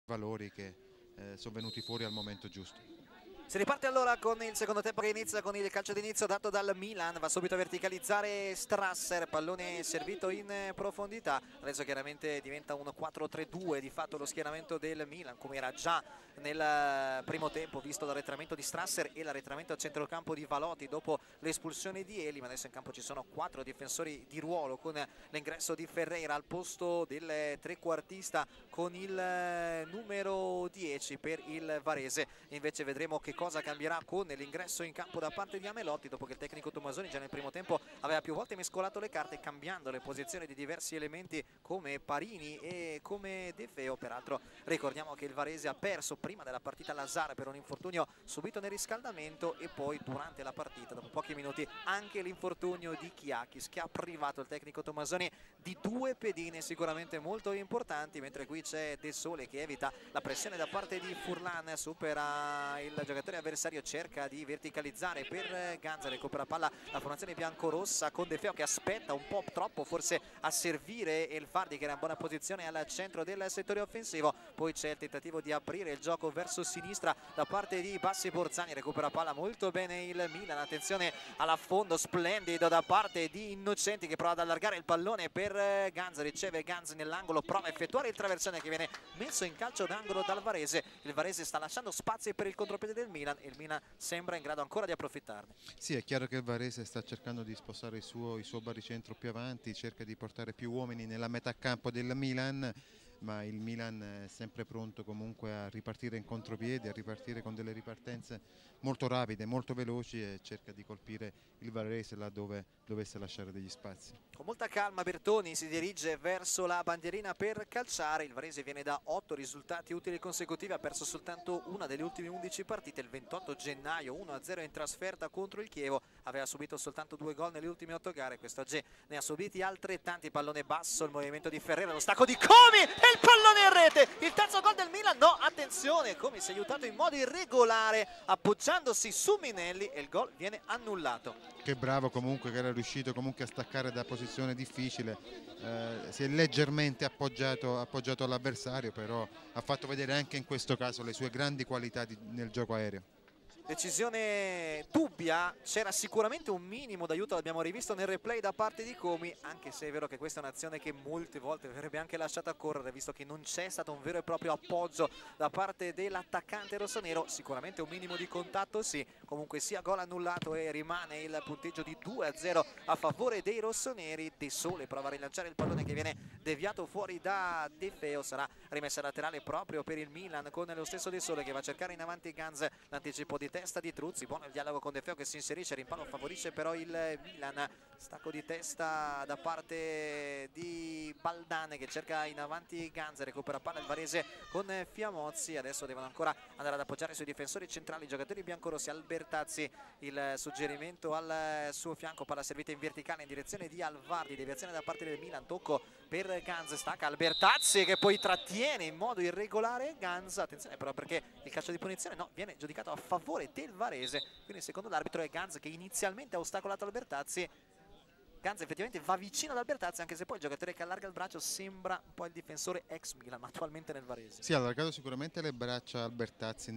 valori che sono venuti fuori al momento giusto. Si riparte allora con il secondo tempo che inizia con il calcio d'inizio dato dal Milan, va subito a verticalizzare Strasser, pallone servito in profondità, adesso chiaramente diventa un 4-3-2 di fatto lo schieramento del Milan, come era già nel primo tempo visto l'arretramento di Strasser e l'arretramento a centrocampo di Valotti dopo l'espulsione di Eli, ma adesso in campo ci sono 4 difensori di ruolo con l'ingresso di Ferreira al posto del trequartista con il numero 10 per il Varese. Invece vedremo che cosa cambierà con l'ingresso in campo da parte di Amelotti dopo che il tecnico Tomasoni già nel primo tempo aveva più volte mescolato le carte cambiando le posizioni di diversi elementi come Parini e come De Feo. Peraltro ricordiamo che il Varese ha perso prima della partita Lazar per un infortunio subito nel riscaldamento e poi durante la partita dopo pochi minuti anche l'infortunio di Chiachis che ha privato il tecnico Tomasoni di 2 pedine sicuramente molto importanti, mentre qui c'è De Sole che evita la pressione da parte di Furlan, supera il giocatore avversario, cerca di verticalizzare per Ganza, recupera palla la formazione biancorossa con De Feo che aspetta un po' troppo forse a servire Elfardi che era in buona posizione al centro del settore offensivo, poi c'è il tentativo di aprire il gioco verso sinistra da parte di Bassi Borzani, recupera palla molto bene il Milan, attenzione all'affondo splendido da parte di Innocenti che prova ad allargare il pallone per Ganza, riceve Ganza nell'angolo, prova a effettuare il traversone che viene messo in calcio d'angolo dal Varese, il Varese sta lasciando spazi per il contropiede del Milan e il Milan sembra in grado ancora di approfittarne. Sì, è chiaro che il Varese sta cercando di spostare il suo baricentro più avanti, cerca di portare più uomini nella metà campo del Milan, ma il Milan è sempre pronto comunque a ripartire in contropiede, a ripartire con delle ripartenze molto rapide, molto veloci e cerca di colpire il Varese laddove dovesse lasciare degli spazi. Con molta calma Bertoni si dirige verso la bandierina per calciare, il Varese viene da 8 risultati utili consecutivi, ha perso soltanto una delle ultime 11 partite, il 28 gennaio 1-0 in trasferta contro il Chievo, aveva subito soltanto 2 gol nelle ultime 8 gare, quest'oggi ne ha subiti altrettanti, pallone basso, il movimento di Ferreira, lo stacco di Comi e il pallone in rete, il terzo gol del Milan, no attenzione, Comi si è aiutato in modo irregolare appoggiandosi su Minelli e il gol viene annullato. Che bravo comunque, che era riuscito comunque a staccare da posizione difficile, si è leggermente appoggiato all'avversario, però ha fatto vedere anche in questo caso le sue grandi qualità nel gioco aereo. Decisione dubbia, c'era sicuramente un minimo d'aiuto, l'abbiamo rivisto nel replay da parte di Comi, anche se è vero che questa è un'azione che molte volte verrebbe anche lasciata correre, visto che non c'è stato un vero e proprio appoggio da parte dell'attaccante rossonero, sicuramente un minimo di contatto sì, comunque sia gol annullato e rimane il punteggio di 2-0 a favore dei rossoneri. De Sole prova a rilanciare il pallone che viene deviato fuori da De Feo, sarà rimessa laterale proprio per il Milan con lo stesso De Sole che va a cercare in avanti Ganz, l'anticipo di testa di Truzzi, buono il dialogo con De Feo che si inserisce, rimpallo favorisce però il Milan, stacco di testa da parte di Baldane che cerca in avanti Ganz, recupera palla il Varese con Fiamozzi, adesso devono ancora andare ad appoggiare sui difensori centrali i giocatori biancorossi. Albertazzi il suggerimento al suo fianco, palla servita in verticale in direzione di Alvardi, deviazione da parte del Milan, tocco per Ganz, stacca Albertazzi che poi trattiene in modo irregolare Ganz, attenzione però perché il calcio di punizione no, viene giudicato a favore del Varese, quindi secondo l'arbitro è Ganz che inizialmente ha ostacolato Albertazzi. Ganz effettivamente va vicino ad Albertazzi, anche se poi il giocatore che allarga il braccio sembra un po' il difensore ex Milan, ma attualmente nel Varese. Sì, ha allargato sicuramente le braccia Albertazzi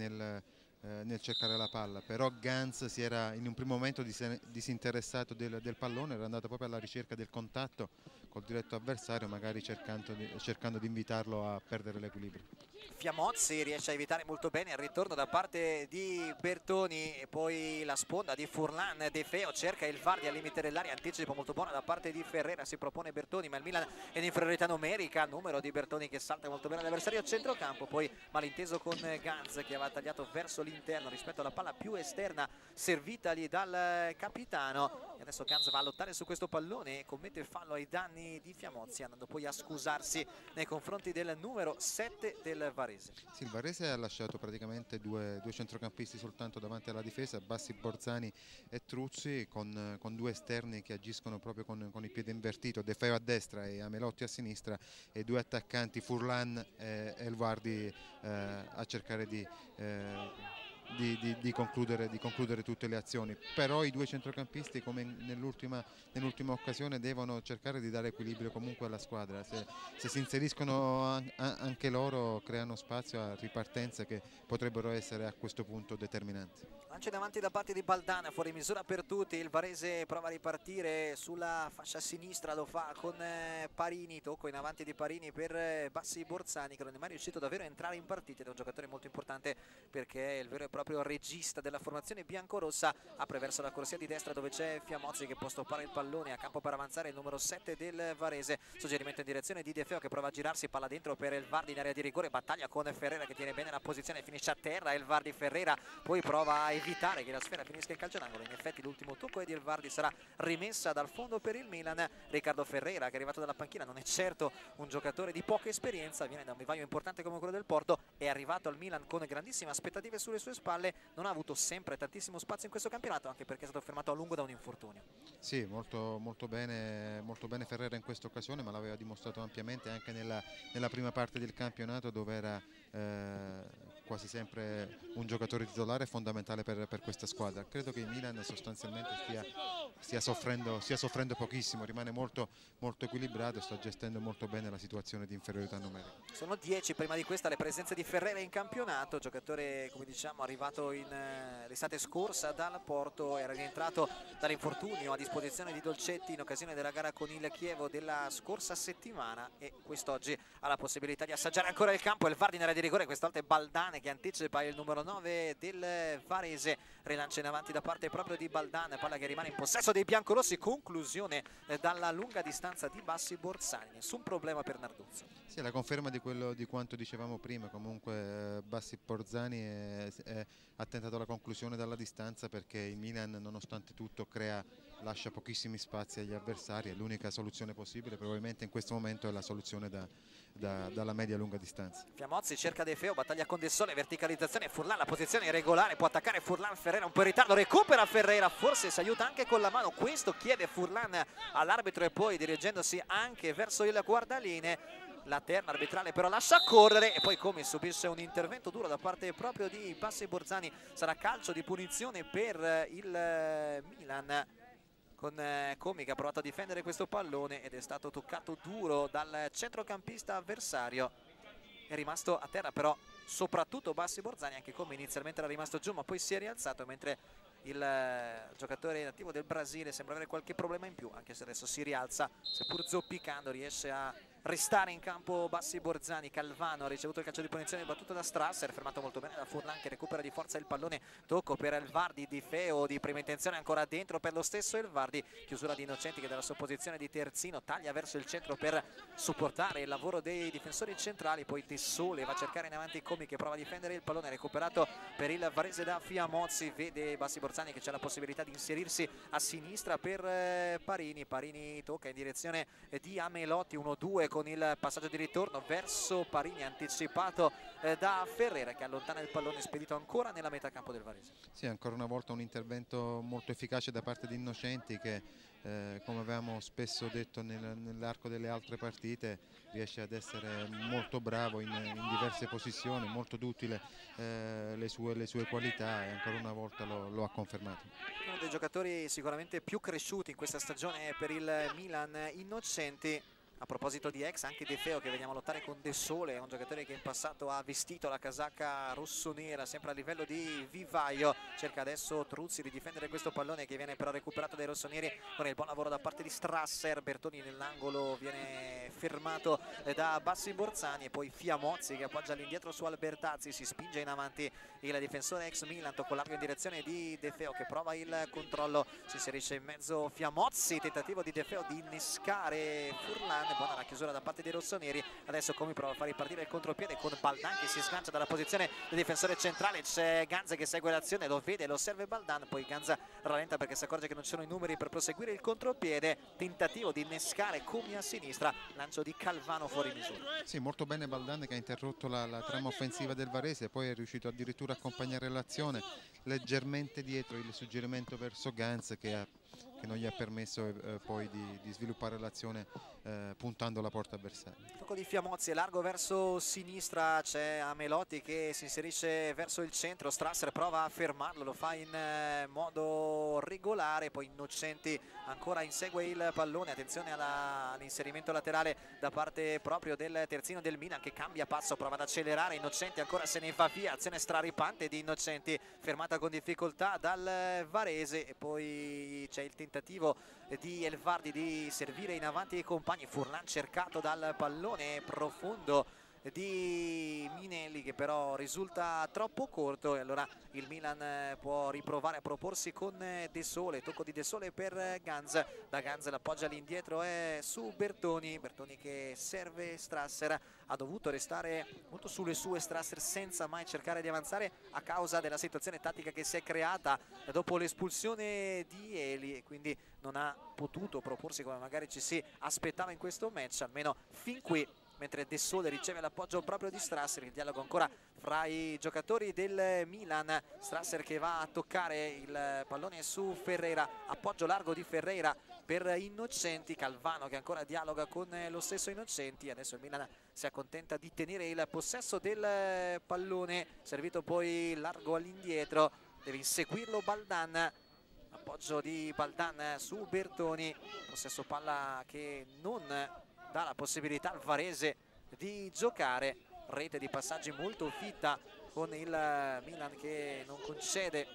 nel cercare la palla, però Ganz si era in un primo momento disinteressato del pallone, era andato proprio alla ricerca del contatto col diretto avversario, magari cercando di invitarlo a perdere l'equilibrio. Fiamozzi riesce a evitare molto bene il ritorno da parte di Bertoni e poi la sponda di Furlan. De Feo cerca il VAR al limite dell'area, anticipo molto buono da parte di Ferreira, si propone Bertoni ma il Milan è in inferiorità numerica, numero di Bertoni che salta molto bene l'avversario a centrocampo, poi malinteso con Ganz che aveva tagliato verso l'interno rispetto alla palla più esterna servitagli dal capitano, e adesso Ganz va a lottare su questo pallone e commette fallo ai danni di Fiamozzi, andando poi a scusarsi nei confronti del numero 7 del Varese. Sì, il Varese ha lasciato praticamente due centrocampisti soltanto davanti alla difesa, Bassi Borzani e Truzzi, con due esterni che agiscono proprio con il piede invertito, De Feo a destra e Amelotti a sinistra, e due attaccanti Furlan e Elvardi a cercare di concludere tutte le azioni, però i due centrocampisti, come nell'ultima occasione, devono cercare di dare equilibrio comunque alla squadra. Se si inseriscono anche loro, creano spazio a ripartenze che potrebbero essere a questo punto determinanti. Lancio in avanti da parte di Baldan, fuori misura per tutti, il Varese prova a ripartire sulla fascia sinistra, lo fa con Parini, tocco in avanti di Parini per Bassi Borzani, che non è mai riuscito davvero a entrare in partita, ed è un giocatore molto importante perché è il vero e proprio regista della formazione biancorossa. Apre verso la corsia di destra dove c'è Fiamozzi che può stoppare il pallone, a campo per avanzare il numero 7 del Varese, suggerimento in direzione di De Feo che prova a girarsi, palla dentro per il Vardi in area di rigore, battaglia con Ferreira che tiene bene la posizione, finisce a terra il Vardi. Ferreira poi prova a evitare che la sfera finisca in calcio d'angolo, in effetti l'ultimo tocco è di il Vardi, sarà rimessa dal fondo per il Milan. Riccardo Ferreira, che è arrivato dalla panchina, non è certo un giocatore di poca esperienza, viene da un vivaio importante come quello del Porto, è arrivato al Milan con grandissime aspettative sulle sue spalle, non ha avuto sempre tantissimo spazio in questo campionato, anche perché è stato fermato a lungo da un infortunio. Sì, molto bene Ferreira in questa occasione, ma l'aveva dimostrato ampiamente anche nella prima parte del campionato, dove era quasi sempre un giocatore titolare fondamentale per questa squadra. Credo che il Milan sostanzialmente stia soffrendo pochissimo, rimane molto equilibrato e sta gestendo molto bene la situazione di inferiorità numerica. Sono 10 prima di questa le presenze di Ferreira in campionato, giocatore come diciamo arrivato l'estate scorsa dal Porto, era rientrato dall'infortunio a disposizione di Dolcetti in occasione della gara con il Chievo della scorsa settimana, e quest'oggi ha la possibilità di assaggiare ancora il campo. Il Vardi in area di rigore, questa volta è Baldan che anticipa il numero 9 del Varese, rilancia in avanti da parte proprio di Baldan, palla che rimane in possesso dei biancorossi, conclusione dalla lunga distanza di Bassi Borzani, nessun problema per Narduzzo. Sì, la conferma di quanto dicevamo prima, comunque Bassi Borzani ha tentato la conclusione dalla distanza, perché il Milan nonostante tutto lascia pochissimi spazi agli avversari, e l'unica soluzione possibile probabilmente in questo momento è la soluzione dalla media lunga distanza. Fiamozzi cerca De Feo, battaglia con De Sole, verticalizzazione, Furlan, la posizione è regolare, può attaccare Furlan, Ferreira un po' in ritardo, recupera Ferreira, forse si aiuta anche con la mano, questo chiede Furlan all'arbitro, e poi dirigendosi anche verso il guardaline la terna arbitrale però lascia correre, e poi come subisce un intervento duro da parte proprio di Bassi Borzani, sarà calcio di punizione per il Milan, con Comi che ha provato a difendere questo pallone ed è stato toccato duro dal centrocampista avversario, è rimasto a terra però soprattutto Bassi Borzani, anche Comi inizialmente era rimasto giù ma poi si è rialzato, mentre il giocatore nativo del Brasile sembra avere qualche problema in più, anche se adesso si rialza, seppur zoppicando riesce a restare in campo Bassi Borzani. Calvano ha ricevuto il calcio di punizione battuto da Strasser, fermato molto bene da Furlan che recupera di forza il pallone, tocco per il Vardi, di Feo di prima intenzione ancora dentro per lo stesso il Vardi, chiusura di Innocenti che dalla sua posizione di terzino taglia verso il centro per supportare il lavoro dei difensori centrali, poi De Sole va a cercare in avanti Comi che prova a difendere il pallone, recuperato per il Varese da Fiamozzi, vede Bassi Borzani che c'è la possibilità di inserirsi a sinistra per Parini tocca in direzione di Amelotti, 1-2 con il passaggio di ritorno verso Parini anticipato da Ferreira che allontana il pallone spedito ancora nella metà campo del Varese. Sì, ancora una volta un intervento molto efficace da parte di Innocenti che come avevamo spesso detto nell'arco delle altre partite riesce ad essere molto bravo in diverse posizioni, molto duttile le sue qualità, e ancora una volta lo ha confermato. Uno dei giocatori sicuramente più cresciuti in questa stagione per il Milan, Innocenti. A proposito di ex, anche De Feo che vediamo lottare con De Sole, è un giocatore che in passato ha vestito la casacca rossonera sempre a livello di vivaio, cerca adesso Truzzi di difendere questo pallone che viene però recuperato dai rossoneri con il buon lavoro da parte di Strasser, Bertoni nell'angolo viene fermato da Bassi Borzani, e poi Fiamozzi che appoggia all'indietro su Albertazzi, si spinge in avanti il difensore ex Milan, tocco largo in direzione di De Feo che prova il controllo, si inserisce in mezzo Fiamozzi, tentativo di De Feo di innescare Furlan, buona la chiusura da parte dei rossoneri. Adesso Comi prova a far ripartire il contropiede con Baldan che si sgancia dalla posizione del difensore centrale, c'è Ganza che segue l'azione, lo vede, lo serve Baldan, poi Ganza rallenta perché si accorge che non ci sono i numeri per proseguire il contropiede, tentativo di innescare Comi a sinistra, lancio di Calvano fuori misura. Sì, molto bene Baldan che ha interrotto la trama offensiva del Varese, poi è riuscito addirittura a accompagnare l'azione leggermente dietro il suggerimento verso Ganz che che non gli ha permesso poi di sviluppare l'azione puntando alla porta avversaria. Tocco di Fiamozzi, è largo verso sinistra, c'è Amelotti che si inserisce verso il centro, Strasser prova a fermarlo, lo fa in modo regolare, poi Innocenti ancora insegue il pallone, attenzione all'inserimento laterale da parte proprio del terzino del Milan che cambia passo, prova ad accelerare, Innocenti ancora se ne va via, azione straripante di Innocenti, fermata con difficoltà dal Varese, e poi c'è il tentativo di Elvardi di servire in avanti i compagni, Furlan cercato dal pallone profondo di Minelli che però risulta troppo corto, e allora il Milan può riprovare a proporsi con De Sole, tocco di De Sole per Ganz, da Ganz l'appoggia all'indietro è su Bertoni che serve Strasser, ha dovuto restare molto sulle sue Strasser senza mai cercare di avanzare a causa della situazione tattica che si è creata dopo l'espulsione di Eli, e quindi non ha potuto proporsi come magari ci si aspettava in questo match, almeno fin qui, mentre De Sole riceve l'appoggio proprio di Strasser. Il dialogo ancora fra i giocatori del Milan, Strasser che va a toccare il pallone su Ferreira, appoggio largo di Ferreira per Innocenti, Calvano che ancora dialoga con lo stesso Innocenti, adesso il Milan si accontenta di tenere il possesso del pallone, servito poi largo all'indietro, deve inseguirlo Baldan, appoggio di Baldan su Bertoni, possesso palla che non dà la possibilità al Varese di giocare, rete di passaggi molto fitta con il Milan che non concede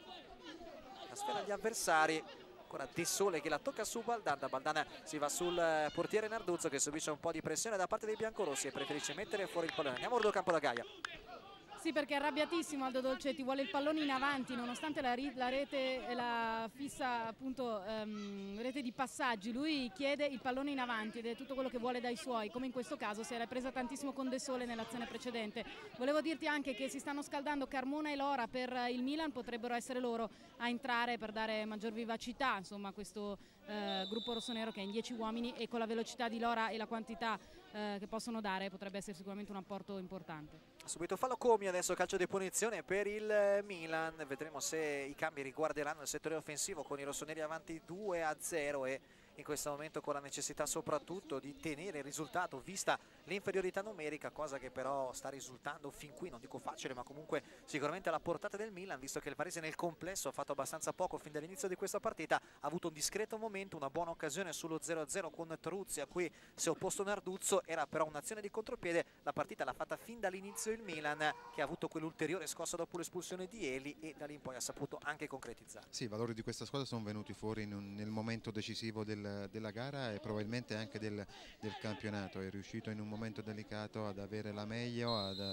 la sfera agli avversari, ancora De Sole che la tocca su Baldan, da Baldan si va sul portiere Narduzzo che subisce un po' di pressione da parte dei biancorossi e preferisce mettere fuori il pallone. Andiamo a Campo da Gaia. Sì, perché è arrabbiatissimo Aldo Dolcetti, vuole il pallone in avanti nonostante la rete e la fissa appunto rete di passaggi, lui chiede il pallone in avanti ed è tutto quello che vuole dai suoi, come in questo caso si era presa tantissimo con De Sole nell'azione precedente. Volevo dirti anche che si stanno scaldando Carmona e Lora per il Milan, potrebbero essere loro a entrare per dare maggior vivacità insomma a questo gruppo rossonero che è in 10 uomini, e con la velocità di Lora e la quantità che possono dare potrebbe essere sicuramente un apporto importante. Subito fallo Comi, adesso calcio di punizione per il Milan, vedremo se i cambi riguarderanno il settore offensivo con i rossoneri avanti 2-0 e in questo momento con la necessità soprattutto di tenere il risultato vista l'inferiorità numerica, cosa che però sta risultando fin qui, non dico facile ma comunque sicuramente alla portata del Milan, visto che il Varese nel complesso ha fatto abbastanza poco fin dall'inizio di questa partita, ha avuto un discreto momento, una buona occasione sullo 0-0 con Truzzi a cui si è opposto Narduzzo, era però un'azione di contropiede, la partita l'ha fatta fin dall'inizio il Milan che ha avuto quell'ulteriore scossa dopo l'espulsione di Eli e da lì in poi ha saputo anche concretizzare. Sì, i valori di questa squadra sono venuti fuori nel momento decisivo della gara e probabilmente anche del campionato, è riuscito in un momento delicato ad avere la meglio,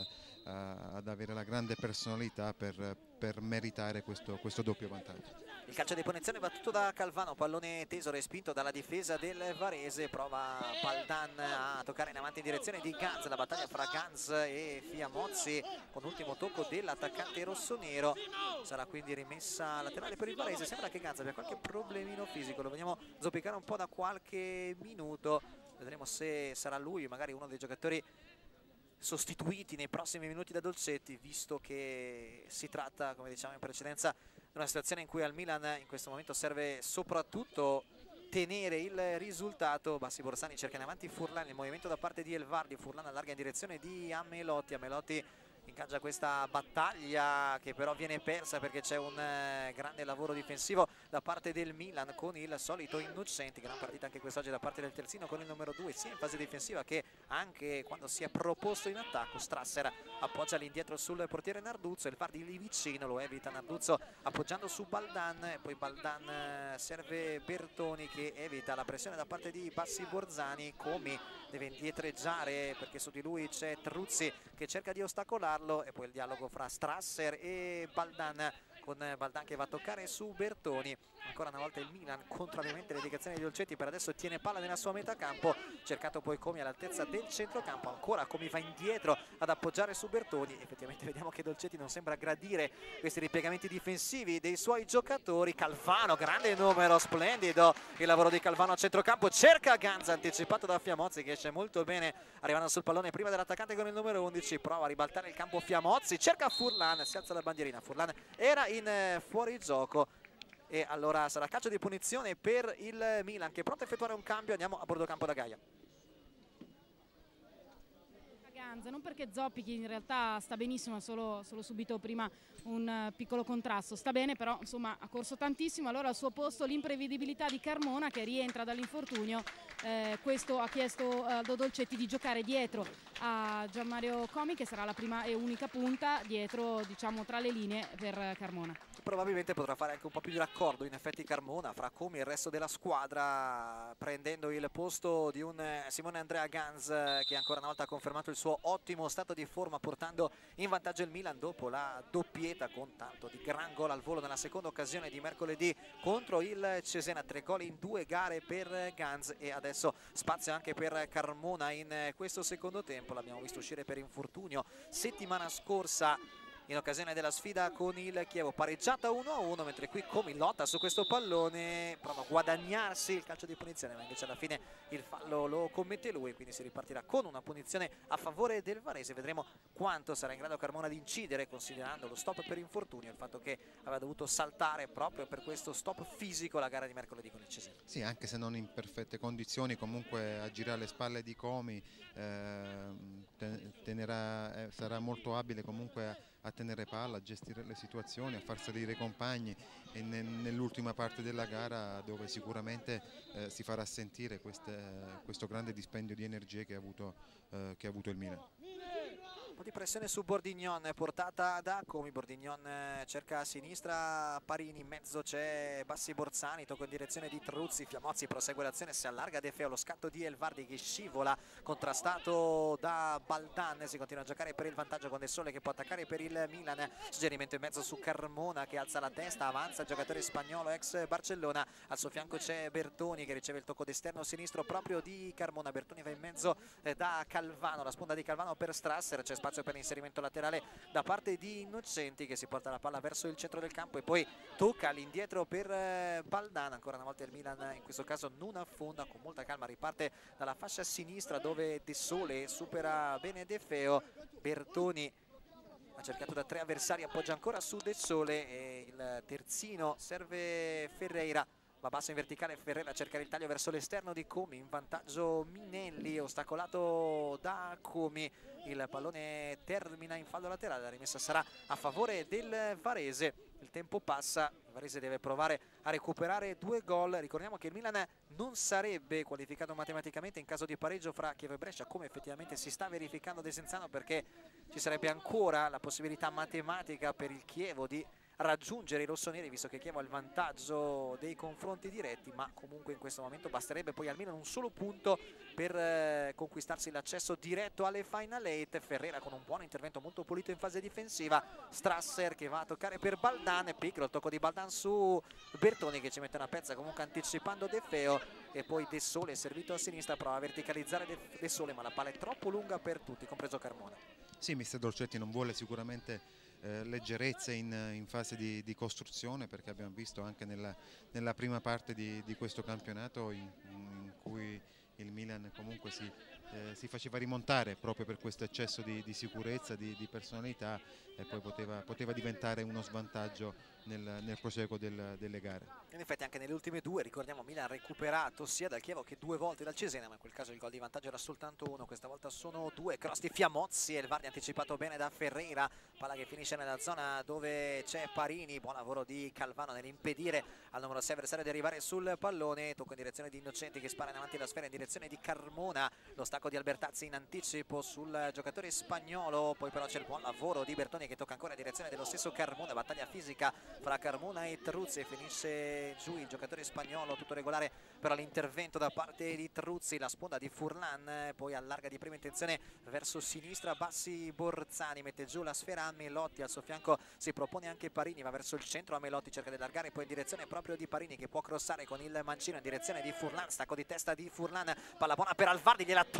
ad avere la grande personalità per meritare questo doppio vantaggio. Il calcio di punizione battuto da Calvano, pallone teso respinto dalla difesa del Varese, prova Baldan a toccare in avanti in direzione di Ganz, la battaglia fra Ganz e Fiamozzi con l'ultimo tocco dell'attaccante rossonero, sarà quindi rimessa laterale per il Varese, sembra che Ganz abbia qualche problemino fisico, lo vediamo zoppicare un po' da qualche minuto, vedremo se sarà lui magari uno dei giocatori sostituiti nei prossimi minuti da Dolcetti, visto che si tratta, come diciamo in precedenza, di una situazione in cui al Milan in questo momento serve soprattutto tenere il risultato. Bassi Borsani cerca in avanti Furlan, il movimento da parte di Elvardi, Furlan allarga in direzione di Amelotti ingaggia questa battaglia che però viene persa perché c'è un grande lavoro difensivo da parte del Milan con il solito Innocenti, gran partita anche quest'oggi da parte del terzino con il numero 2 sia in fase difensiva che anche quando si è proposto in attacco. Strasser appoggia all'indietro sul portiere Narduzzo, il Vardi lì vicino, lo evita Narduzzo appoggiando su Baldan e poi Baldan serve Bertoni che evita la pressione da parte di Bassi Borzani, Comi deve indietreggiare perché su di lui c'è Truzzi che cerca di ostacolarlo e poi il dialogo fra Strasser e Baldan, con Baldan che va a toccare su Bertoni. Ancora una volta il Milan, contrariamente alle indicazioni di Dolcetti, per adesso tiene palla nella sua metà campo, cercato poi Comi all'altezza del centrocampo, ancora Comi va indietro ad appoggiare su Bertoni, effettivamente vediamo che Dolcetti non sembra gradire questi ripiegamenti difensivi dei suoi giocatori. Calvano, grande numero, splendido il lavoro di Calvano a centrocampo, cerca Ganz anticipato da Fiamozzi che esce molto bene arrivando sul pallone prima dell'attaccante con il numero 11, prova a ribaltare il campo Fiamozzi, cerca Furlan, si alza la bandierina, Furlan era in fuorigioco. e allora sarà calcio di punizione per il Milan, che è pronto a effettuare un cambio. Andiamo a bordo campo da Gaia. Non perché Zoppichi in realtà sta benissimo, solo subito prima un piccolo contrasto, sta bene, però insomma ha corso tantissimo. Allora al suo posto l'imprevedibilità di Carmona, che rientra dall'infortunio. Questo ha chiesto a Aldo Dolcetti di giocare dietro a Gianmario Comi, che sarà la prima e unica punta dietro, diciamo, tra le linee per Carmona. Probabilmente potrà fare anche un po' più di raccordo in effetti Carmona fra Comi e il resto della squadra, prendendo il posto di un Simone Andrea Ganz, che ancora una volta ha confermato il suo ottimo stato di forma, portando in vantaggio il Milan dopo la doppietta con tanto di gran gol al volo nella seconda occasione di mercoledì contro il Cesena. 3 gol in 2 gare per Ganz, e adesso spazio anche per Carmona in questo secondo tempo. L'abbiamo visto uscire per infortunio settimana scorsa in occasione della sfida con il Chievo, pareggiata 1-1, mentre qui Comi lotta su questo pallone, prova a guadagnarsi il calcio di punizione, ma invece alla fine il fallo lo commette lui, quindi si ripartirà con una punizione a favore del Varese. Vedremo quanto sarà in grado Carmona di incidere, considerando lo stop per infortunio, il fatto che aveva dovuto saltare proprio per questo stop fisico la gara di mercoledì con il Cesena. Sì, anche se non in perfette condizioni, comunque agire alle spalle di Comi, sarà molto abile comunque a tenere palla, a gestire le situazioni, a far salire i compagni, e nell'ultima parte della gara dove sicuramente si farà sentire questo grande dispendio di energie che ha avuto il Milan. Un po' di pressione su Bordignon portata da Comi. Bordignon cerca a sinistra Parini, in mezzo c'è Bassi Borzani, tocco in direzione di Truzzi, Fiamozzi prosegue l'azione, si allarga De Feo, lo scatto di Elvardi che scivola, contrastato da Baldan, si continua a giocare per il vantaggio con De Sole che può attaccare per il Milan. Suggerimento in mezzo su Carmona che alza la testa, avanza il giocatore spagnolo ex Barcellona, al suo fianco c'è Bertoni che riceve il tocco d'esterno sinistro proprio di Carmona. Bertoni va in mezzo da Calvano, la sponda di Calvano per Strasser, c'è spazio per l'inserimento laterale da parte di Innocenti che si porta la palla verso il centro del campo e poi tocca all'indietro per Baldan. Ancora una volta il Milan in questo caso non affonda, con molta calma riparte dalla fascia sinistra dove De Sole supera bene De Feo. Bertoni ha cercato da 3 avversari, appoggia ancora su De Sole e il terzino serve Ferreira. Va basso in verticale Ferreira a cercare il taglio verso l'esterno di Comi, in vantaggio Minelli, ostacolato da Comi, il pallone termina in fallo laterale, la rimessa sarà a favore del Varese. Il tempo passa, il Varese deve provare a recuperare 2 gol. Ricordiamo che il Milan non sarebbe qualificato matematicamente in caso di pareggio fra Chievo e Brescia, come effettivamente si sta verificando a Desenzano, perché ci sarebbe ancora la possibilità matematica per il Chievo di raggiungere i rossoneri, visto che Chievo ha il vantaggio dei confronti diretti, ma comunque in questo momento basterebbe poi almeno un solo punto per conquistarsi l'accesso diretto alle Final 8. Ferreira con un buon intervento molto pulito in fase difensiva, Strasser che va a toccare per Baldan, piccolo il tocco di Baldan su Bertoni che ci mette una pezza comunque anticipando De Feo, e poi De Sole servito a sinistra, prova a verticalizzare De Sole ma la palla è troppo lunga per tutti, compreso Carmona. Sì, mister Dolcetti non vuole sicuramente leggerezze in fase di costruzione, perché abbiamo visto anche nella prima parte di questo campionato in cui il Milan comunque si faceva rimontare proprio per questo eccesso di sicurezza, di personalità, e poi poteva diventare uno svantaggio nel proseguo delle gare. In effetti anche nelle ultime 2, ricordiamo, Milan ha recuperato sia dal Chievo che 2 volte dal Cesena, ma in quel caso il gol di vantaggio era soltanto 1, questa volta sono 2. Cross di Fiamozzi e il Vardi anticipato bene da Ferreira, palla che finisce nella zona dove c'è Parini, buon lavoro di Calvano nell'impedire al numero 6 avversario di arrivare sul pallone, tocco in direzione di Innocenti che spara in avanti la sfera in direzione di Carmona, lo stacco di Albertazzi in anticipo sul giocatore spagnolo, poi però c'è il buon lavoro di Bertoni che tocca ancora in direzione dello stesso Carmona, battaglia fisica fra Carmona e Truzzi, e finisce giù il giocatore spagnolo, tutto regolare però l'intervento da parte di Truzzi, la sponda di Furlan, poi allarga di prima intenzione verso sinistra Bassi Borzani, mette giù la sfera a Melotti, al suo fianco si propone anche Parini, va verso il centro, a Melotti cerca di allargare poi in direzione proprio di Parini che può crossare con il mancino in direzione di Furlan, stacco di testa di Furlan, palla buona per Alvardi, gliela toglie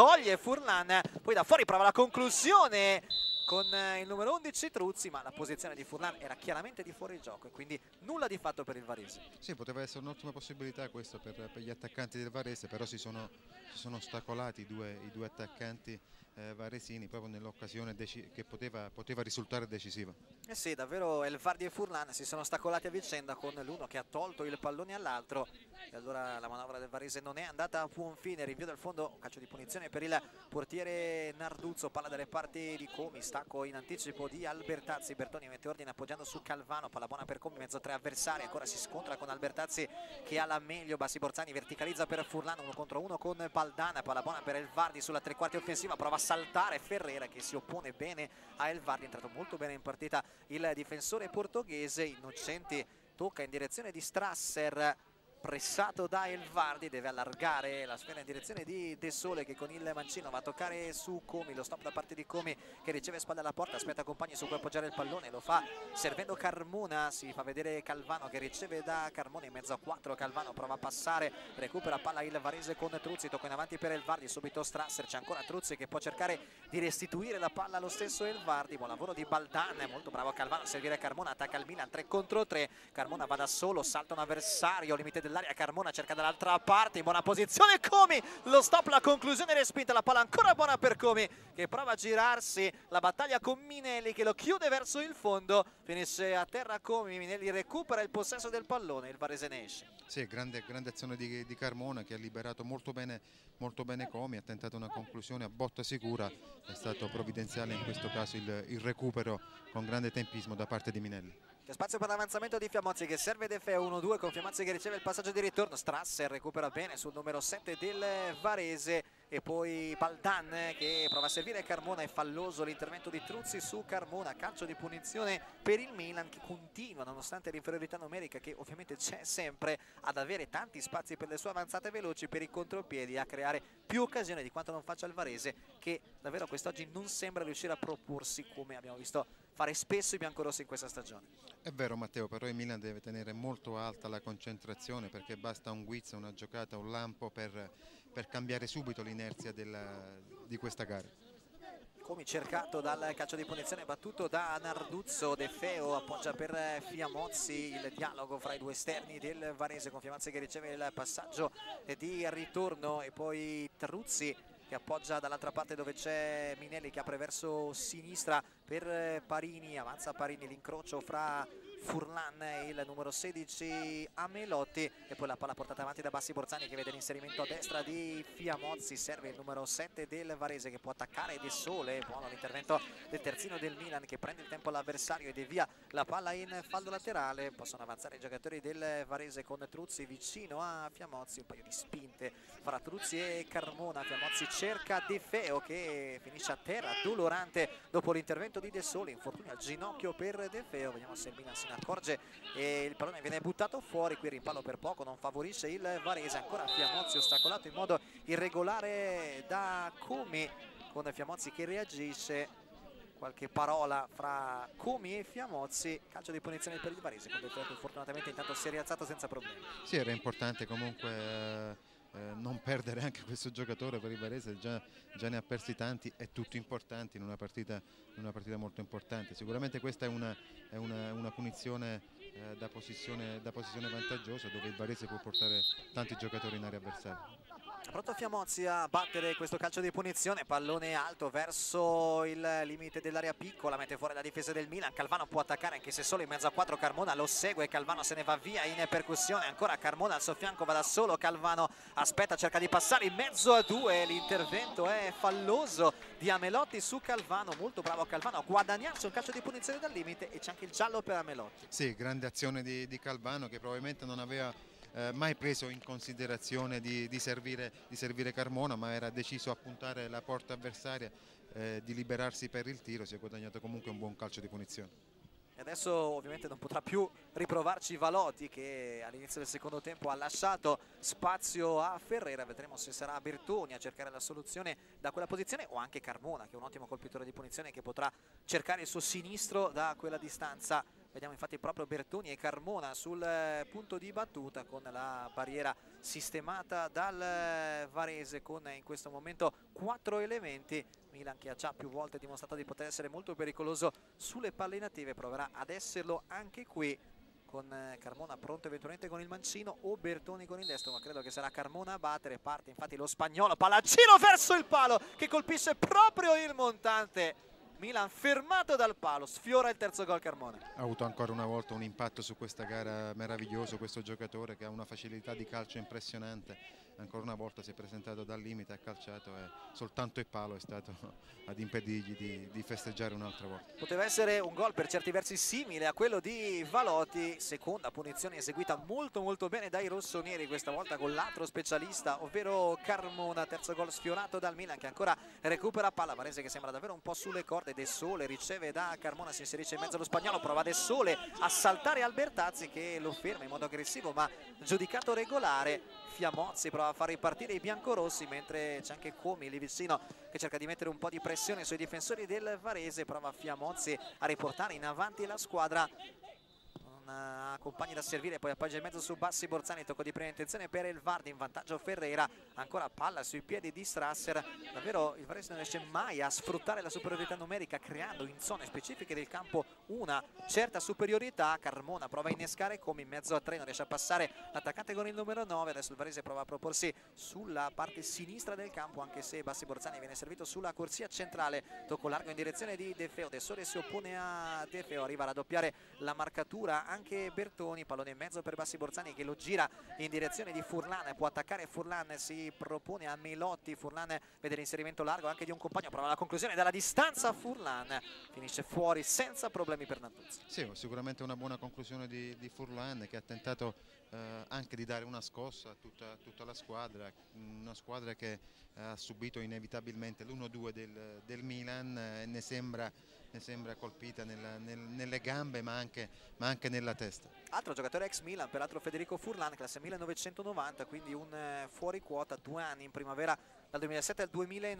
toglie Furlan, poi da fuori prova la conclusione con il numero 11 Truzzi, ma la posizione di Furlan era chiaramente di fuori gioco e quindi nulla di fatto per il Varese. Sì, poteva essere un'ottima possibilità questo per gli attaccanti del Varese, però si sono ostacolati i due attaccanti varesini proprio nell'occasione che poteva risultare decisiva. Eh sì, davvero Elvardi e Furlan si sono ostacolati a vicenda, con l'uno che ha tolto il pallone all'altro, e allora la manovra del Varese non è andata a buon fine. Rinvio dal fondo, calcio di punizione per il portiere Narduzzo, palla dalle parti di Comi, stacco in anticipo di Albertazzi. Bertoni mette ordine appoggiando su Calvano, palla buona per Comi, mezzo tre avversari, ancora si scontra con Albertazzi che ha la meglio. Bassi Borzani verticalizza per Furlan, 1 contro 1 con Baldana, palla buona per Elvardi sulla tre quarti offensiva, prova a saltare Ferreira che si oppone bene a Elvardi. È entrato molto bene in partita il difensore portoghese. Innocenti tocca in direzione di Strasser, pressato da Elvardi, deve allargare la sfera in direzione di De Sole che con il mancino va a toccare su Comi. Lo stop da parte di Comi che riceve spalle alla porta, aspetta compagni su cui appoggiare il pallone, lo fa servendo Carmona, si fa vedere Calvano che riceve da Carmona in mezzo a 4. Calvano prova a passare, recupera palla il Varese con Truzzi, tocca in avanti per Elvardi, subito Strasser, c'è ancora Truzzi che può cercare di restituire la palla allo stesso Elvardi. Buon lavoro di Baldan, molto bravo Calvano a servire Carmona, attacca il Milan 3 contro 3. Carmona va da solo, salta un avversario, limite dell'area, Carmona cerca dall'altra parte, in buona posizione Comi, lo stop, la conclusione respinta, la palla ancora buona per Comi che prova a girarsi, la battaglia con Minelli che lo chiude verso il fondo, finisce a terra Comi, Minelli recupera il possesso del pallone, il Varese ne esce. Sì, grande azione di Carmona che ha liberato molto bene Comi, ha tentato una conclusione a botta sicura, è stato provvidenziale in questo caso il recupero con grande tempismo da parte di Minelli. C'è spazio per l'avanzamento di Fiamozzi che serve De Feo, 1-2 con Fiamozzi che riceve il passaggio di ritorno. Strasser recupera bene sul numero 7 del Varese e poi Baldan che prova a servire Carmona. È falloso l'intervento di Truzzi su Carmona, calcio di punizione per il Milan che continua, nonostante l'inferiorità numerica che ovviamente c'è sempre, ad avere tanti spazi per le sue avanzate veloci, per i contropiedi, a creare più occasioni di quanto non faccia il Varese, che davvero quest'oggi non sembra riuscire a proporsi come abbiamo visto fare spesso i biancorossi in questa stagione. È vero Matteo, però il Milan deve tenere molto alta la concentrazione, perché basta un guizzo, una giocata, un lampo per cambiare subito l'inerzia di questa gara. Comi cercato dal calcio di punizione battuto da Narduzzo. De Feo appoggia per Fiamozzi, il dialogo fra i due esterni del Varese con Fiamozzi che riceve il passaggio di ritorno e poi Truzzi che appoggia dall'altra parte dove c'è Minelli che apre verso sinistra per Parini, avanza Parini, l'incrocio fra Furlan e il numero 16 Amelotti e poi la palla portata avanti da Bassi Borzani che vede l'inserimento a destra di Fiamozzi, serve il numero 7 del Varese che può attaccare De Sole. Buono l'intervento del terzino del Milan che prende il tempo all'avversario e devia la palla in fallo laterale. Possono avanzare i giocatori del Varese con Truzzi vicino a Fiamozzi, un paio di spinte fra Truzzi e Carmona. Fiamozzi cerca De Feo che finisce a terra dolorante dopo l'intervento di De Sole, infortunio al ginocchio per De Feo. Vediamo se il Milan se ne accorge e il pallone viene buttato fuori. Qui rimpallo per poco, non favorisce il Varese, ancora Fiamozzi ostacolato in modo irregolare da Comi, con Fiamozzi che reagisce. Qualche parola fra Comi e Fiamozzi, calcio di punizione per il Varese con De Feo che fortunatamente intanto si è rialzato senza problemi. Sì, era importante comunque non perdere anche questo giocatore per il Varese, già ne ha persi tanti e tutti importanti in una partita molto importante. Sicuramente questa è una punizione da posizione vantaggiosa, dove il Varese può portare tanti giocatori in area avversaria. Pronto Fiamozzi a battere questo calcio di punizione, pallone alto verso il limite dell'area piccola, mette fuori la difesa del Milan. Calvano può attaccare anche se solo in mezzo a 4, Carmona lo segue, Calvano se ne va via in percussione, ancora Carmona al suo fianco, va da solo, Calvano aspetta, cerca di passare in mezzo a 2, l'intervento è falloso di Amelotti su Calvano, molto bravo Calvano a guadagnarsi un calcio di punizione dal limite e c'è anche il giallo per Amelotti. Sì, grande azione di Calvano che probabilmente non aveva mai preso in considerazione di servire Carmona, ma era deciso a puntare la porta avversaria, di liberarsi per il tiro. Si è guadagnato comunque un buon calcio di punizione. E adesso ovviamente non potrà più riprovarci Valotti che all'inizio del secondo tempo ha lasciato spazio a Ferreira. Vedremo se sarà Bertoni a cercare la soluzione da quella posizione o anche Carmona che è un ottimo colpitore di punizione che potrà cercare il suo sinistro da quella distanza Vediamo infatti proprio Bertoni e Carmona sul punto di battuta, con la barriera sistemata dal Varese, con in questo momento 4 elementi. Milan, che ha già più volte dimostrato di poter essere molto pericoloso sulle palle inattive, proverà ad esserlo anche qui, con Carmona pronto eventualmente con il mancino o Bertoni con il destro, ma credo che sarà Carmona a battere. Parte infatti lo spagnolo, palla a giro verso il palo che colpisce proprio il montante. Milan fermato dal palo, sfiora il terzo gol Carmona. Ha avuto ancora una volta un impatto su questa gara meraviglioso questo giocatore, che ha una facilità di calcio impressionante. Ancora una volta si è presentato dal limite, ha calciato e soltanto il palo è stato ad impedirgli di festeggiare un'altra volta. Poteva essere un gol per certi versi simile a quello di Valotti. Seconda punizione eseguita molto bene dai rossoneri, questa volta con l'altro specialista, ovvero Carmona. Terzo gol sfiorato dal Milan, che ancora recupera palla. Varese che sembra davvero un po' sulle corde. De Sole riceve da Carmona, si inserisce in mezzo allo spagnolo, prova De Sole a saltare Albertazzi che lo ferma in modo aggressivo ma giudicato regolare. Fiamozzi prova a far ripartire i biancorossi, mentre c'è anche Comi lì vicino che cerca di mettere un po' di pressione sui difensori del Varese. Prova Fiamozzi a riportare in avanti la squadra, compagni da servire, poi appoggia in mezzo su Bassi Borzani. Tocco di prima intenzione per il Vardi, in vantaggio Ferreira, ancora palla sui piedi di Strasser. Davvero il Varese non riesce mai a sfruttare la superiorità numerica, creando in zone specifiche del campo una certa superiorità. Carmona prova a innescare come in mezzo a tre, non riesce a passare l'attaccante con il numero 9. Adesso il Varese prova a proporsi sulla parte sinistra del campo, anche se Bassi Borzani viene servito sulla corsia centrale. Tocco largo in direzione di De Feo, De Sole si oppone a De Feo, arriva a raddoppiare la marcatura anche Bertoni. Pallone in mezzo per Bassi Borzani che lo gira in direzione di Furlan, può attaccare Furlan, si propone a Melotti. Furlan vede l'inserimento largo anche di un compagno, prova la conclusione dalla distanza. Furlan finisce fuori senza problemi per Narduzzi. Sì, sicuramente una buona conclusione di Furlan, che ha tentato anche di dare una scossa a tutta la squadra, una squadra che ha subito inevitabilmente l'1-2 del Milan e ne sembra colpita nelle gambe ma anche nella testa. Altro giocatore ex Milan, peraltro Federico Furlan, classe 1990, quindi un fuori quota, 2 anni in primavera dal 2007 al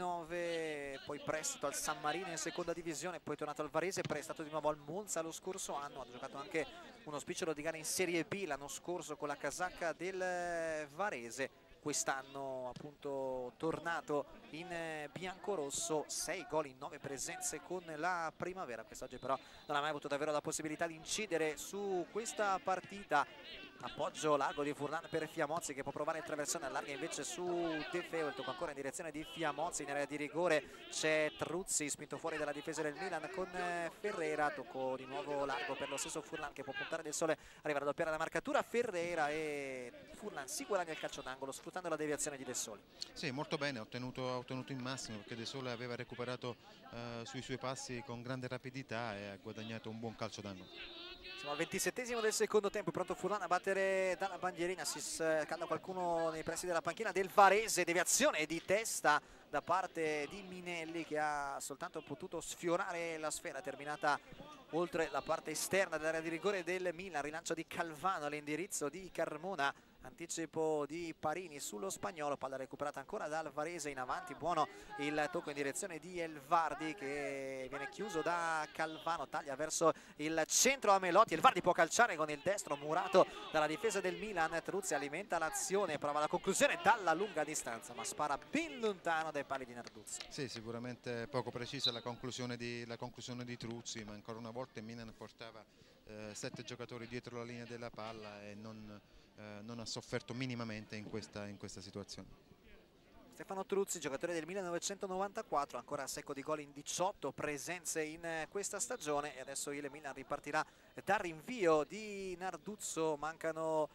2009, poi prestito al San Marino in seconda divisione, poi tornato al Varese, prestato di nuovo al Monza lo scorso anno. Ha giocato anche uno spicciolo di gara in Serie B l'anno scorso con la casacca del Varese. Quest'anno appunto tornato in biancorosso, 6 gol in 9 presenze con la primavera. Quest'oggi però non ha mai avuto davvero la possibilità di incidere su questa partita. Appoggio largo di Furlan per Fiamozzi che può provare il traversone, allarga invece su De Feo. Il tocco ancora in direzione di Fiamozzi, in area di rigore c'è Truzzi spinto fuori dalla difesa del Milan con Ferreira. Tocco di nuovo largo per lo stesso Furlan che può puntare del sole, arriva a raddoppiare la marcatura Ferreira e Furlan si guadagna il calcio d'angolo sfruttando la deviazione di De Sole. Sì, molto bene, ha ottenuto il massimo, perché De Sole aveva recuperato sui suoi passi con grande rapidità e ha guadagnato un buon calcio d'angolo. Siamo al 27esimo del secondo tempo, pronto Furlan a battere dalla bandierina, si scalda qualcuno nei pressi della panchina del Varese. Deviazione di testa da parte di Minelli che ha soltanto potuto sfiorare la sfera, terminata oltre la parte esterna dell'area di rigore del Milan. Rilancio di Calvano all'indirizzo di Carmona, anticipo di Parini sullo spagnolo, palla recuperata ancora dal Varese in avanti. Buono il tocco in direzione di Elvardi che viene chiuso da Calvano, taglia verso il centro a Melotti. Elvardi può calciare con il destro, murato dalla difesa del Milan. Truzzi alimenta l'azione, prova la conclusione dalla lunga distanza ma spara ben lontano dai pali di Narduzzi. Sì, sicuramente poco precisa la conclusione di Truzzi, ma ancora una volta il Milan portava 7 giocatori dietro la linea della palla e non ha sofferto minimamente in questa situazione. Stefano Truzzi, giocatore del 1994, ancora a secco di gol in 18 presenze in questa stagione, e adesso il Milan ripartirà dal rinvio di Narduzzo. Mancano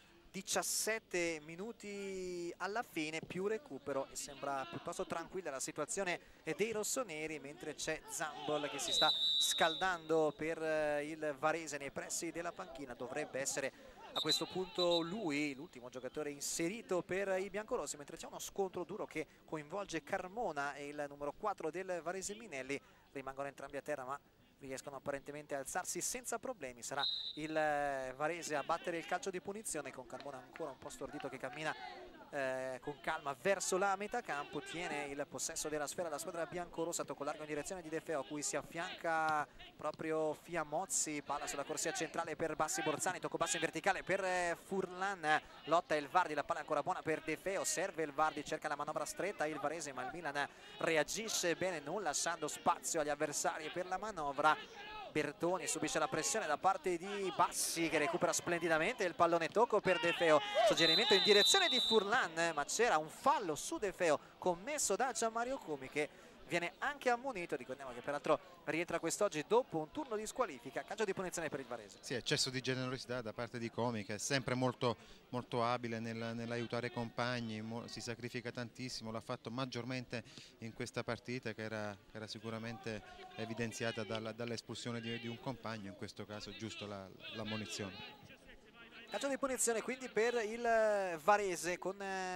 17 minuti alla fine più recupero e sembra piuttosto tranquilla la situazione dei rossoneri, mentre c'è Zambol che si sta scaldando per il Varese nei pressi della panchina. Dovrebbe essere a questo punto lui l'ultimo giocatore inserito per i biancorossi, mentre c'è uno scontro duro che coinvolge Carmona e il numero 4 del Varese Minelli. Rimangono entrambi a terra ma riescono apparentemente a alzarsi senza problemi. Sarà il Varese a battere il calcio di punizione, con Carmona ancora un po' stordito che cammina con calma verso la metà campo, tiene il possesso della sfera la squadra biancorossa, tocco largo in direzione di De Feo, a cui si affianca proprio Fiamozzi, palla sulla corsia centrale per Bassi Borzani, tocco basso in verticale per Furlan, lotta il Vardi, la palla ancora buona per De Feo, serve il Vardi, cerca la manovra stretta il Varese, ma il Milan reagisce bene non lasciando spazio agli avversari per la manovra. Bertoni subisce la pressione da parte di Bassi, che recupera splendidamente il pallone, tocco per De Feo, suggerimento in direzione di Furlan, ma c'era un fallo su De Feo commesso da Gianmario Comi, che viene anche ammonito. Ricordiamo che peraltro rientra quest'oggi dopo un turno di squalifica. Calcio di punizione per il Varese. Sì, eccesso di generosità da parte di Comi, che è sempre molto abile nell'aiutare i compagni, si sacrifica tantissimo, l'ha fatto maggiormente in questa partita, che era sicuramente evidenziata dall'espulsione di un compagno, in questo caso giusto l'ammonizione. Calcio di punizione quindi per il Varese, con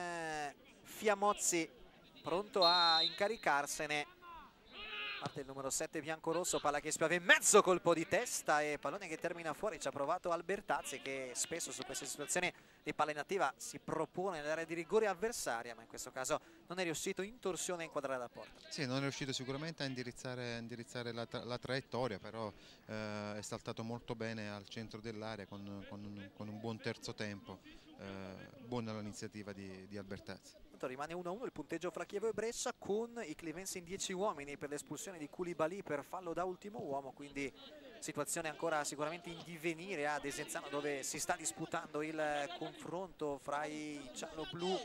Fiamozzi pronto a incaricarsene. Parte il numero 7 biancorosso, palla che spiove in mezzo, colpo di testa e pallone che termina fuori. Ci ha provato Albertazzi, che spesso su queste situazioni di palla inattiva si propone nell'area di rigore avversaria, ma in questo caso non è riuscito in torsione a inquadrare la porta. Sì, non è riuscito sicuramente a indirizzare la traiettoria, però è saltato molto bene al centro dell'area con un buon terzo tempo. Buona l'iniziativa di Albertazzi. Rimane 1-1 il punteggio fra Chievo e Brescia, con i Clivensi in 10 uomini per l'espulsione di Koulibaly per fallo da ultimo uomo, quindi situazione ancora sicuramente in divenire a Desenzano, dove si sta disputando il confronto fra i giallo-blu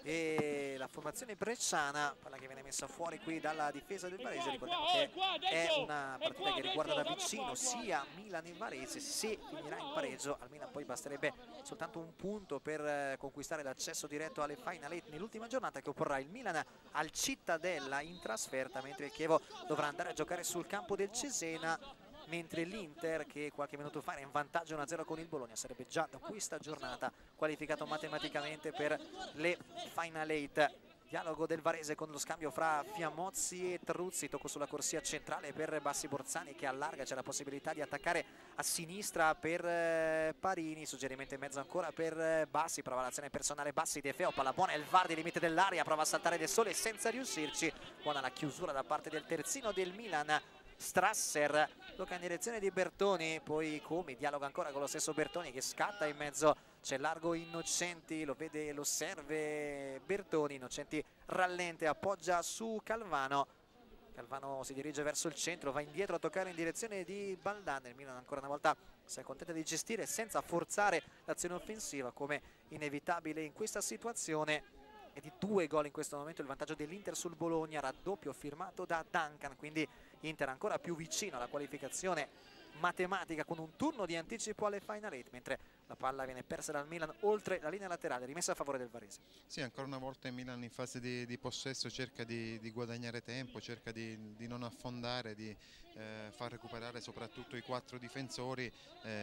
e la formazione bresciana. Palla che viene messa fuori qui dalla difesa del Varese. Ricordiamo che è una partita che riguarda da vicino sia Milan e Varese. Se finirà in pareggio al Milan poi basterebbe soltanto un punto per conquistare l'accesso diretto alle Final 8 nell'ultima giornata, che opporrà il Milan al Cittadella in trasferta, mentre il Chievo dovrà andare a giocare sul campo del Cesena, mentre l'Inter, che qualche minuto fa era in vantaggio 1-0 con il Bologna, sarebbe già da questa giornata qualificato matematicamente per le Final 8. Dialogo del Varese con lo scambio fra Fiamozzi e Truzzi, tocco sulla corsia centrale per Bassi Borzani, che allarga, c'è la possibilità di attaccare a sinistra per Parini, suggerimento in mezzo ancora per Bassi, prova l'azione personale Bassi, De Feo, palla buona, il VAR di limite dell'area, prova a saltare del sole senza riuscirci, buona la chiusura da parte del terzino del Milan. Strasser tocca in direzione di Bertoni, poi Comi dialoga ancora con lo stesso Bertoni, che scatta in mezzo, c'è largo Innocenti, lo vede e lo serve Bertoni, Innocenti rallente, appoggia su Calvano, Calvano si dirige verso il centro, va indietro a toccare in direzione di Baldan. Il Milan ancora una volta si accontenta di gestire senza forzare l'azione offensiva, come inevitabile in questa situazione. E di 2 gol in questo momento il vantaggio dell'Inter sul Bologna, raddoppio firmato da Duncan, quindi Inter ancora più vicino alla qualificazione matematica con un turno di anticipo alle Final 8, mentre la palla viene persa dal Milan oltre la linea laterale, rimessa a favore del Varese. Sì, ancora una volta il Milan in fase di possesso cerca di guadagnare tempo, cerca di non affondare, di far recuperare soprattutto i 4 difensori,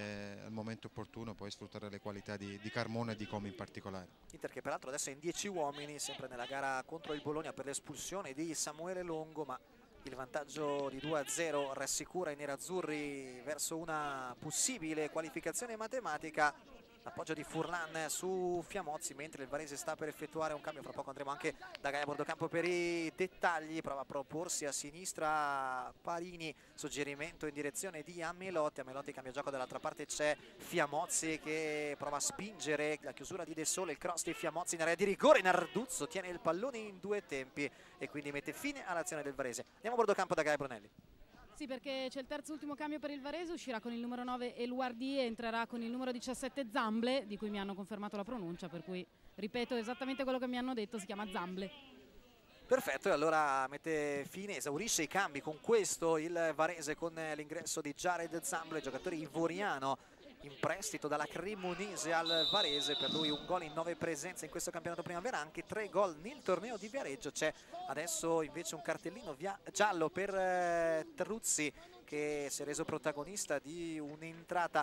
al momento opportuno poi sfruttare le qualità di Carmona e di Comi in particolare. Inter che peraltro adesso è in 10 uomini, sempre nella gara contro il Bologna per l'espulsione di Samuele Longo, ma il vantaggio di 2-0 rassicura i nerazzurri verso una possibile qualificazione matematica. L'appoggio di Furlan su Fiamozzi, mentre il Varese sta per effettuare un cambio. Fra poco andremo anche da Gaia Bordocampo per i dettagli. Prova a proporsi a sinistra Parini, suggerimento in direzione di Amelotti. Amelotti cambia gioco, dall'altra parte c'è Fiamozzi che prova a spingere la chiusura di De Sole, il cross di Fiamozzi in area di rigore. Narduzzo tiene il pallone in 2 tempi e quindi mette fine all'azione del Varese. Andiamo a Bordocampo da Gaia Brunelli. Sì, perché c'è il terzo ultimo cambio per il Varese, uscirà con il numero 9 Eluardi e entrerà con il numero 17 Zamble, di cui mi hanno confermato la pronuncia, per cui ripeto esattamente quello che mi hanno detto, si chiama Zamble. Perfetto, e allora mette fine, esaurisce i cambi con questo il Varese, con l'ingresso di Jared Zamble, giocatore ivoriano in prestito dalla Cremonese al Varese. Per lui un gol in 9 presenze in questo campionato primavera, anche 3 gol nel torneo di Viareggio. C'è adesso invece un cartellino giallo per Truzzi, che si è reso protagonista di un'entrata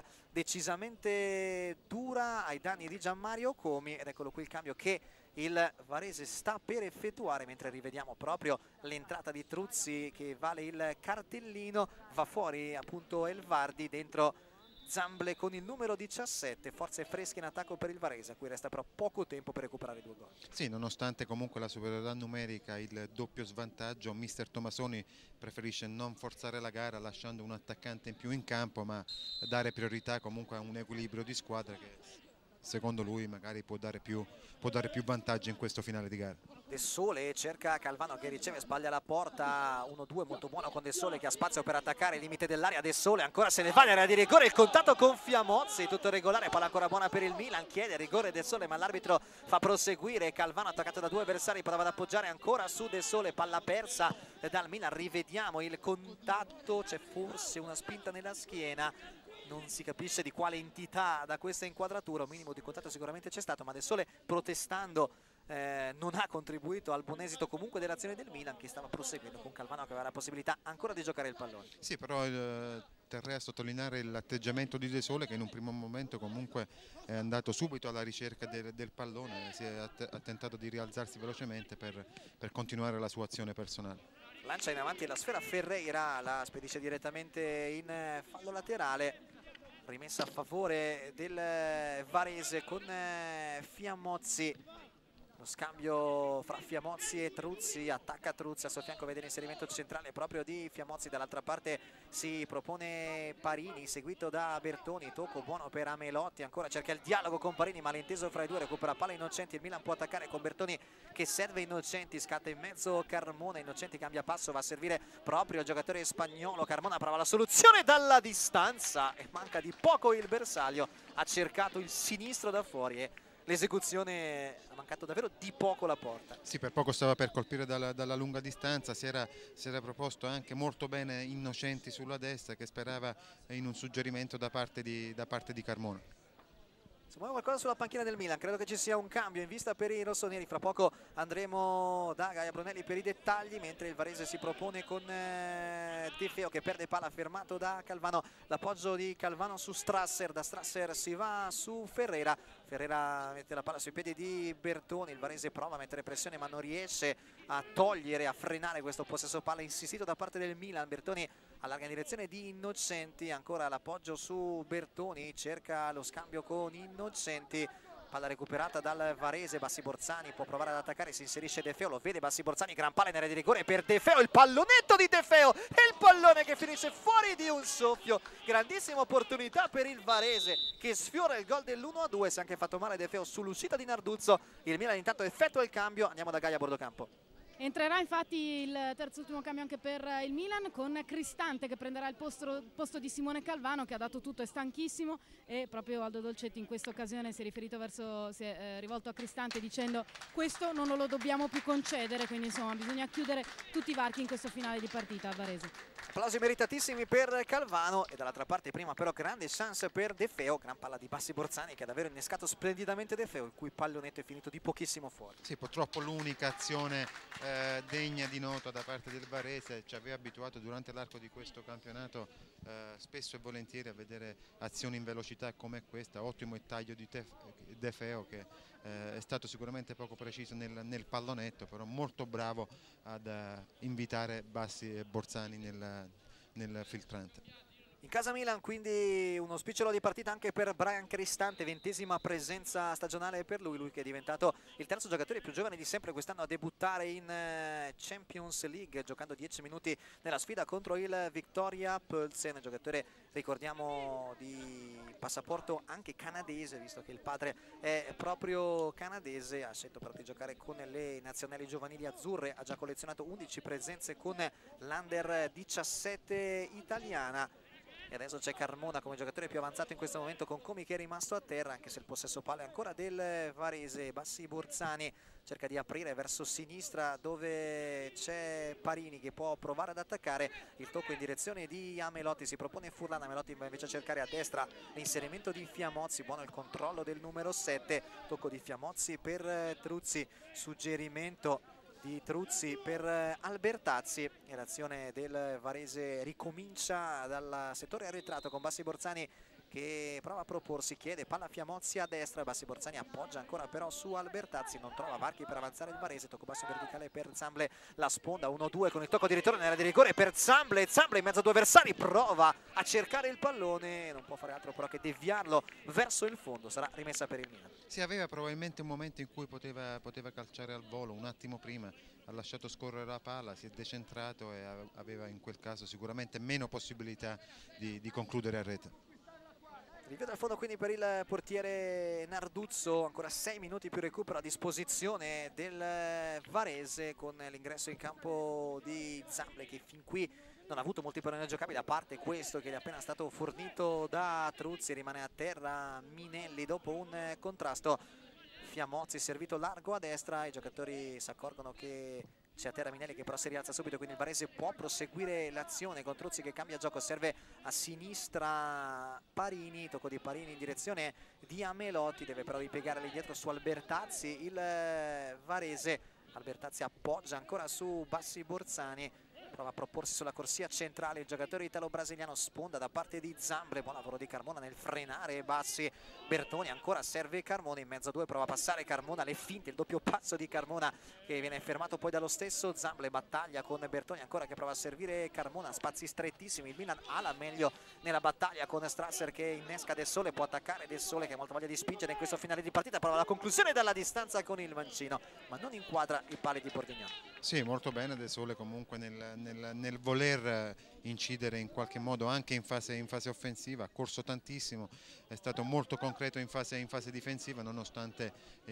decisamente dura ai danni di Gianmario Comi, ed eccolo qui il cambio che il Varese sta per effettuare, mentre rivediamo proprio l'entrata di Truzzi che vale il cartellino. Va fuori appunto El Vardi, dentro Zamble con il numero 17, forze fresche in attacco per il Varese, a cui resta però poco tempo per recuperare 2 gol. Sì, nonostante comunque la superiorità numerica, il doppio svantaggio, mister Tomasoni preferisce non forzare la gara lasciando un attaccante in più in campo, ma dare priorità comunque a un equilibrio di squadra che secondo lui magari può dare più vantaggi in questo finale di gara. De Sole cerca Calvano che riceve, sbaglia la porta, 1-2 molto buono con De Sole che ha spazio per attaccare il limite dell'area. De Sole ancora se ne va nell'area di rigore, il contatto con Fiamozzi, tutto regolare, palla ancora buona per il Milan, chiede rigore De Sole ma l'arbitro fa proseguire. Calvano attaccato da 2 avversari, prova ad appoggiare ancora su De Sole, palla persa dal Milan, rivediamo il contatto, c'è forse una spinta nella schiena, non si capisce di quale entità da questa inquadratura, un minimo di contatto sicuramente c'è stato, ma De Sole protestando non ha contribuito al buon esito comunque dell'azione del Milan, che stava proseguendo con Calvano che aveva la possibilità ancora di giocare il pallone. Sì, però terrei a sottolineare l'atteggiamento di De Sole, che in un primo momento comunque è andato subito alla ricerca del pallone, ha tentato di rialzarsi velocemente per continuare la sua azione personale. Lancia in avanti la sfera Ferreira, la spedisce direttamente in fallo laterale, rimessa a favore del Varese con Fiamozzi. Lo scambio fra Fiamozzi e Truzzi, attacca Truzzi, a suo fianco vede l'inserimento centrale proprio di Fiamozzi, dall'altra parte si propone Parini seguito da Bertoni, tocco buono per Amelotti, ancora cerca il dialogo con Parini, malinteso fra i due, recupera palla Innocenti, il Milan può attaccare con Bertoni che serve Innocenti, scatta in mezzo Carmona, Innocenti cambia passo, va a servire proprio il giocatore spagnolo, Carmona prova la soluzione dalla distanza e manca di poco il bersaglio, ha cercato il sinistro da fuori e l'esecuzione ha mancato davvero di poco la porta. Sì, per poco stava per colpire dalla lunga distanza, si era proposto anche molto bene Innocenti sulla destra, che sperava in un suggerimento da parte di Carmona. Si muove qualcosa sulla panchina del Milan, credo che ci sia un cambio in vista per i rossoneri, fra poco andremo da Gaia Brunelli per i dettagli, mentre il Varese si propone con De Feo che perde palla, fermato da Calvano, l'appoggio di Calvano su Strasser, da Strasser si va su Ferreira, Ferreira mette la palla sui piedi di Bertoni, il Varese prova a mettere pressione ma non riesce a togliere, a frenare questo possesso palla insistito da parte del Milan. Bertoni allarga in direzione di Innocenti, ancora l'appoggio su Bertoni, cerca lo scambio con Innocenti, palla recuperata dal Varese, Bassi Borzani può provare ad attaccare, si inserisce De Feo, lo vede Bassi Borzani, gran palla in area di rigore per De Feo, il pallonetto di De Feo e il pallone che finisce fuori di un soffio, grandissima opportunità per il Varese che sfiora il gol dell'1-2, si è anche fatto male De Feo sull'uscita di Narduzzo, il Milan intanto effettua il cambio, andiamo da Gaia a bordo campo. Entrerà infatti il terzo ultimo cambio anche per il Milan, con Cristante che prenderà il posto di Simone Calvano, che ha dato tutto, è stanchissimo, e proprio Aldo Dolcetti in questa occasione si è rivolto a Cristante dicendo: questo non lo dobbiamo più concedere, quindi insomma bisogna chiudere tutti i varchi in questo finale di partita al Varese. Applausi meritatissimi per Calvano e dall'altra parte prima però grande chance per De Feo, gran palla di Bassi Borzani che ha davvero innescato splendidamente De Feo, il cui pallonetto è finito di pochissimo fuori. Sì, purtroppo l'unica azione degna di nota da parte del Varese, ci aveva abituato durante l'arco di questo campionato spesso e volentieri a vedere azioni in velocità come questa, ottimo il taglio di De Feo che è stato sicuramente poco preciso nel pallonetto, però molto bravo ad invitare Bassi e Borzani nel filtrante. In casa Milan quindi uno spicciolo di partita anche per Brian Cristante, 20ª presenza stagionale per lui che è diventato il terzo giocatore più giovane di sempre quest'anno a debuttare in Champions League, giocando 10 minuti nella sfida contro il Victoria Plzen, giocatore ricordiamo di passaporto anche canadese, visto che il padre è proprio canadese, ha scelto però di giocare con le nazionali giovanili azzurre, ha già collezionato 11 presenze con l'Under 17 italiana. E adesso c'è Carmona come giocatore più avanzato in questo momento, con Comi che è rimasto a terra, anche se il possesso palla è ancora del Varese. Bassi Borzani cerca di aprire verso sinistra dove c'è Parini che può provare ad attaccare, il tocco in direzione di Amelotti, si propone Furlan, Amelotti va invece a cercare a destra l'inserimento di Fiamozzi, buono il controllo del numero 7, tocco di Fiamozzi per Truzzi, suggerimento di Truzzi per Albertazzi e l'azione del Varese ricomincia dal settore arretrato con Bassi Borzani che prova a proporsi, chiede palla a Fiamozzi a destra, Bassi Borzani appoggia ancora però su Albertazzi, non trova varchi per avanzare il Varese, tocco basso verticale per Zamble, la sponda 1-2 con il tocco di ritorno nell'area di rigore per Zamble, Zamble in mezzo a due avversari, prova a cercare il pallone, non può fare altro però che deviarlo verso il fondo, sarà rimessa per il Milan. Si aveva probabilmente un momento in cui poteva calciare al volo, un attimo prima ha lasciato scorrere la palla, si è decentrato e aveva in quel caso sicuramente meno possibilità di concludere a rete. Rinvio dal fondo quindi per il portiere Narduzzo, ancora 6 minuti più recupero a disposizione del Varese con l'ingresso in campo di Zamble che fin qui non ha avuto molti palloni giocabili a parte questo che gli è appena stato fornito da Truzzi, rimane a terra Minelli dopo un contrasto. Fiamozzi servito largo a destra, i giocatori si accorgono che c'è a terra Minelli che però si rialza subito, quindi il Varese può proseguire l'azione con Truzzi che cambia gioco, serve a sinistra Parini, tocco di Parini in direzione di Amelotti, deve però ripiegare all'indietro su Albertazzi, il Varese, Albertazzi appoggia ancora su Bassi Borzani, prova a proporsi sulla corsia centrale il giocatore italo-brasiliano, sponda da parte di Zambre, buon lavoro di Carmona nel frenare Bassi, Bertoni ancora serve Carmona in mezzo a due, prova a passare Carmona, le finte, il doppio passo di Carmona che viene fermato poi dallo stesso Zambre, battaglia con Bertoni ancora che prova a servire Carmona, spazi strettissimi, il Milan ha la meglio nella battaglia con Strasser che innesca Del Sole, può attaccare Del Sole che ha molta voglia di spingere in questo finale di partita, prova la conclusione dalla distanza con il mancino ma non inquadra i pali di Bordignon. Sì, molto bene Del Sole comunque nel voler incidere in qualche modo anche in fase offensiva, ha corso tantissimo, è stato molto concreto in fase difensiva nonostante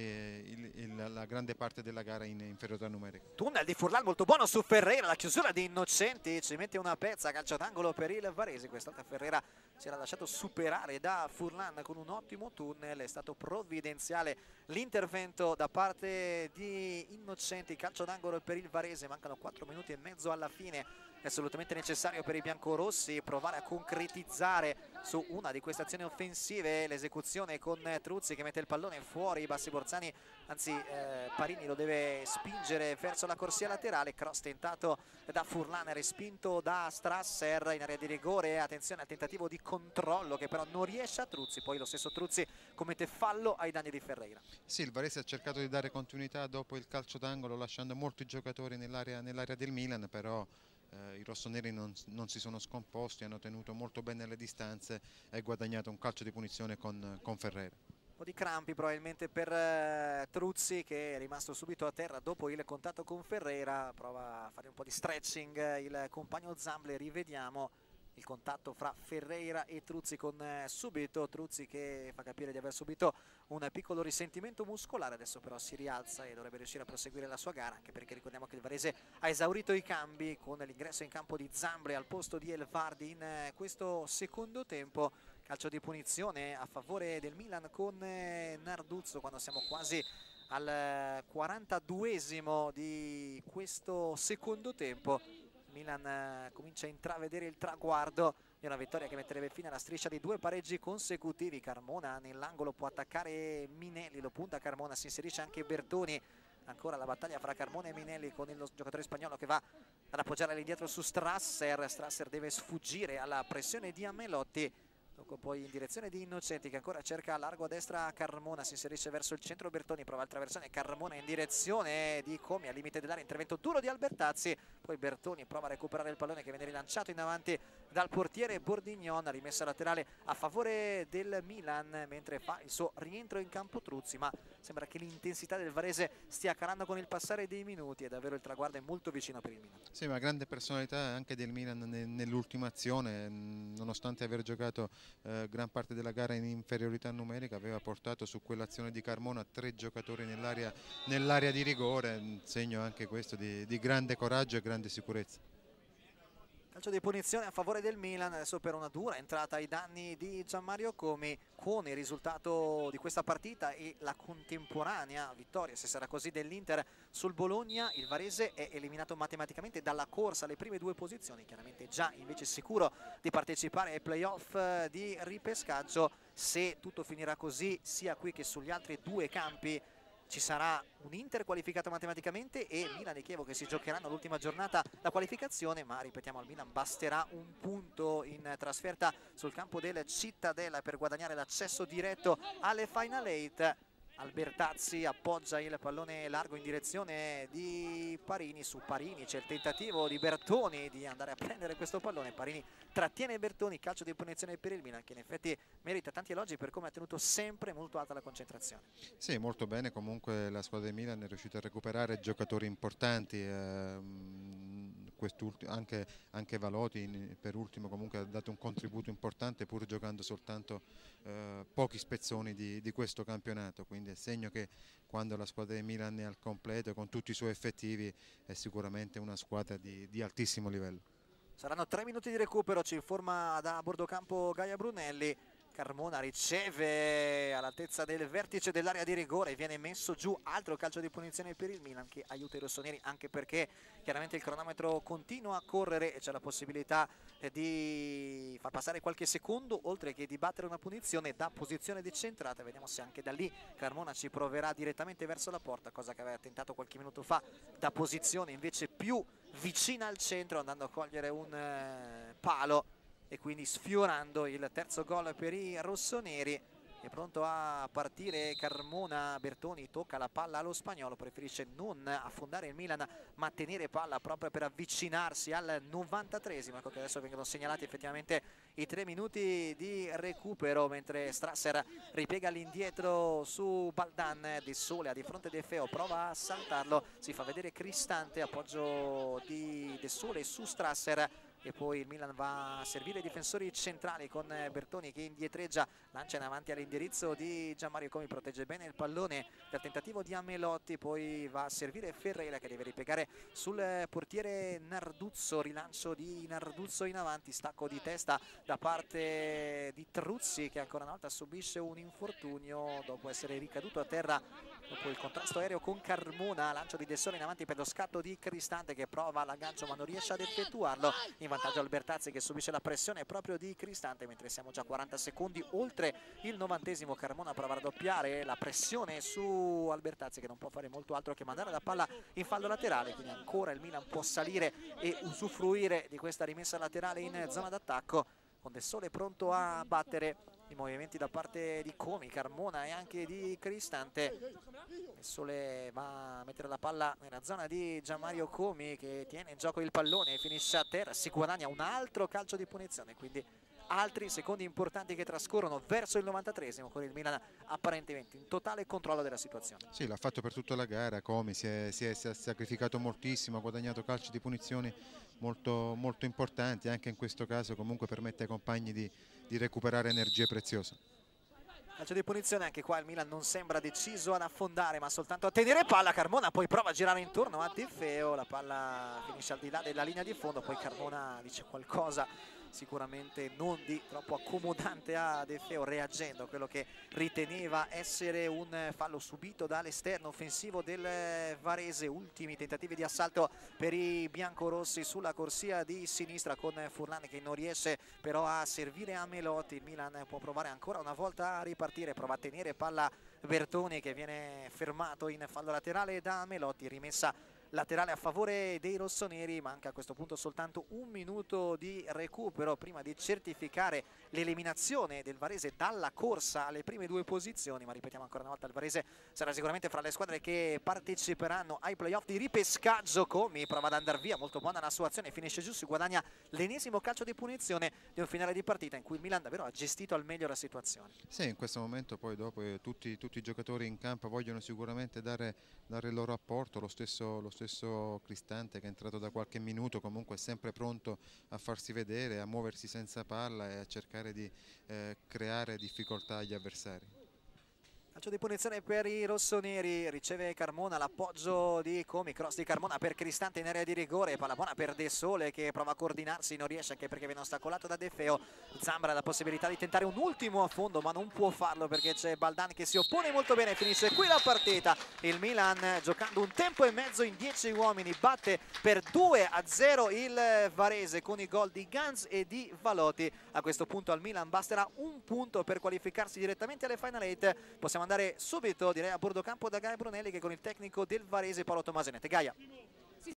la grande parte della gara in inferiorità numerica. Tunnel di Furlan molto buono su Ferreira, la chiusura di Innocenti, ci mette una pezza, calcio d'angolo per il Varese, quest'altra Ferreira si era lasciato superare da Furlan con un ottimo tunnel, è stato provvidenziale l'intervento da parte di Innocenti, calcio d'angolo per il Varese, mancano 4 minuti e mezzo alla fine, è assolutamente necessario per i biancorossi provare a concretizzare su una di queste azioni offensive l'esecuzione con Truzzi che mette il pallone fuori, Bassi Borzani, anzi Parini lo deve spingere verso la corsia laterale, cross tentato da Furlan, respinto da Strasser in area di rigore, attenzione al tentativo di controllo che però non riesce a Truzzi, poi lo stesso Truzzi commette fallo ai danni di Ferreira. Sì, il Varese ha cercato di dare continuità dopo il calcio d'angolo lasciando molti giocatori nell'area del Milan, però i rossoneri non si sono scomposti, hanno tenuto molto bene le distanze e guadagnato un calcio di punizione con Ferreira. Un po' di crampi probabilmente per Truzzi che è rimasto subito a terra dopo il contatto con Ferreira, prova a fare un po' di stretching il compagno Zamble, rivediamo il contatto fra Ferreira e Truzzi con subito Truzzi che fa capire di aver subito un piccolo risentimento muscolare, adesso però si rialza e dovrebbe riuscire a proseguire la sua gara, anche perché ricordiamo che il Varese ha esaurito i cambi con l'ingresso in campo di Zambre al posto di Elvardi in questo secondo tempo. Calcio di punizione a favore del Milan con Narduzzo quando siamo quasi al 42esimo di questo secondo tempo. Milan comincia a intravedere il traguardo di una vittoria che metterebbe fine alla striscia di 2 pareggi consecutivi. Carmona nell'angolo può attaccare Minelli, lo punta Carmona, si inserisce anche Bertoni, ancora la battaglia fra Carmona e Minelli con il giocatore spagnolo che va ad appoggiare all'indietro su Strasser, Strasser deve sfuggire alla pressione di Amelotti, tocco poi in direzione di Innocenti che ancora cerca largo a destra Carmona, si inserisce verso il centro Bertoni, prova il traversone, Carmona in direzione di Comi al limite dell'area, intervento duro di Albertazzi, poi Bertoni prova a recuperare il pallone che viene rilanciato in avanti dal portiere Bordignon, rimessa laterale a favore del Milan mentre fa il suo rientro in campo Truzzi, ma sembra che l'intensità del Varese stia calando con il passare dei minuti e davvero il traguardo è molto vicino per il Milan. Sì, ma grande personalità anche del Milan nell'ultima azione, nonostante aver giocato gran parte della gara in inferiorità numerica, aveva portato su quell'azione di Carmona 3 giocatori nell'area di rigore, segno anche questo di grande coraggio e grande sicurezza. Calcio di punizione a favore del Milan, adesso per una dura entrata ai danni di Gianmario Comi, con il risultato di questa partita e la contemporanea vittoria, se sarà così, dell'Inter sul Bologna. Il Varese è eliminato matematicamente dalla corsa alle prime 2 posizioni, chiaramente già invece sicuro di partecipare ai playoff di ripescaggio. Se tutto finirà così sia qui che sugli altri 2 campi ci sarà un Inter qualificato matematicamente e Milan e Chievo che si giocheranno l'ultima giornata la qualificazione, ma ripetiamo al Milan basterà un punto in trasferta sul campo del Cittadella per guadagnare l'accesso diretto alle Final 8. Albertazzi appoggia il pallone largo in direzione di Parini. Su Parini c'è il tentativo di Bertoni di andare a prendere questo pallone. Parini trattiene Bertoni, calcio di punizione per il Milan che in effetti merita tanti elogi per come ha tenuto sempre molto alta la concentrazione. Sì, molto bene, comunque la squadra del Milan è riuscita a recuperare giocatori importanti, anche Valoti per ultimo comunque ha dato un contributo importante pur giocando soltanto pochi spezzoni di questo campionato, quindi è segno che quando la squadra del Milan è al completo con tutti i suoi effettivi è sicuramente una squadra di altissimo livello. Saranno 3 minuti di recupero, ci informa da bordo campo Gaia Brunelli. Carmona riceve all'altezza del vertice dell'area di rigore, viene messo giù, altro calcio di punizione per il Milan che aiuta i rossoneri, anche perché chiaramente il cronometro continua a correre e c'è la possibilità di far passare qualche secondo oltre che di battere una punizione da posizione decentrata. Vediamo se anche da lì Carmona ci proverà direttamente verso la porta, cosa che aveva tentato qualche minuto fa da posizione invece più vicina al centro, andando a cogliere un palo e quindi sfiorando il terzo gol per i rossoneri. È pronto a partire Carmona, Bertoni tocca la palla allo spagnolo, preferisce non affondare il Milan ma tenere palla proprio per avvicinarsi al 93esimo. Ecco che adesso vengono segnalati effettivamente i 3 minuti di recupero, mentre Strasser ripiega all'indietro su Baldan. De Sole a di fronte De Feo, prova a saltarlo, si fa vedere Cristante, appoggio di De Sole su Strasser. E poi il Milan va a servire i difensori centrali con Bertoni che indietreggia, lancia in avanti all'indirizzo di Gianmario Comi, protegge bene il pallone dal tentativo di Amelotti, poi va a servire Ferreira che deve ripiegare sul portiere Narduzzo, rilancio di Narduzzo in avanti, stacco di testa da parte di Truzzi che ancora una volta subisce un infortunio dopo essere ricaduto a terra dopo il contrasto aereo con Carmona. Lancio di De Sole in avanti per lo scatto di Cristante che prova l'aggancio ma non riesce ad effettuarlo, in vantaggio Albertazzi che subisce la pressione proprio di Cristante, mentre siamo già 40 secondi oltre il 90esimo. Carmona prova a raddoppiare la pressione su Albertazzi che non può fare molto altro che mandare la palla in fallo laterale, quindi ancora il Milan può salire e usufruire di questa rimessa laterale in zona d'attacco, con De Sole pronto a battere i movimenti da parte di Comi, Carmona e anche di Cristante. De Sole va a mettere la palla nella zona di Gianmario Comi che tiene in gioco il pallone e finisce a terra, si guadagna un altro calcio di punizione, quindi altri secondi importanti che trascorrono verso il 93esimo con il Milan apparentemente in totale controllo della situazione. Sì, l'ha fatto per tutta la gara, Comi si è sacrificato moltissimo, ha guadagnato calci di punizioni molto importanti, anche in questo caso comunque permette ai compagni di recuperare energie preziose. Calcio di punizione, anche qua il Milan non sembra deciso ad affondare ma soltanto a tenere palla. Carmona poi prova a girare intorno a De Feo, la palla finisce al di là della linea di fondo, poi Carmona dice qualcosa sicuramente non di troppo accomodante a De Feo, reagendo a quello che riteneva essere un fallo subito dall'esterno offensivo del Varese. Ultimi tentativi di assalto per i biancorossi sulla corsia di sinistra con Furlan che non riesce però a servire a Melotti. Il Milan può provare ancora una volta a ripartire, prova a tenere palla Bertoni che viene fermato in fallo laterale da Melotti, rimessa laterale a favore dei rossoneri. Manca a questo punto soltanto un minuto di recupero prima di certificare l'eliminazione del Varese dalla corsa alle prime 2 posizioni, ma ripetiamo ancora una volta il Varese sarà sicuramente fra le squadre che parteciperanno ai playoff di ripescaggio. Comi prova ad andare via, molto buona la sua azione, finisce giù, si guadagna l'ennesimo calcio di punizione di un finale di partita in cui il Milan davvero ha gestito al meglio la situazione. Sì, in questo momento poi dopo tutti i giocatori in campo vogliono sicuramente dare il loro apporto, lo stesso Cristante che è entrato da qualche minuto comunque è sempre pronto a farsi vedere, a muoversi senza palla e a cercare di creare difficoltà agli avversari. Calcio di punizione per i rossoneri, riceve Carmona, l'appoggio di Comi, cross di Carmona per Cristante in area di rigore, palla buona per De Sole che prova a coordinarsi, non riesce anche perché viene ostacolato da De Feo. Zambra ha la possibilità di tentare un ultimo affondo ma non può farlo perché c'è Baldan che si oppone molto bene, finisce qui la partita. Il Milan giocando un tempo e mezzo in 10 uomini batte per 2-0 il Varese con i gol di Gans e di Valoti. A questo punto al Milan basterà un punto per qualificarsi direttamente alle Final 8. Possiamo andare andare subito, direi, a bordo campo da Gaia Brunelli, che con il tecnico del Varese Paolo Tomasenette. Gaia.